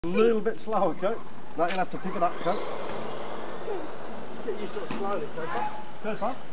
A little bit slower, Coop. No, you'll have to pick it up, Coop. Just get used to it slowly, Cooper. Cooper.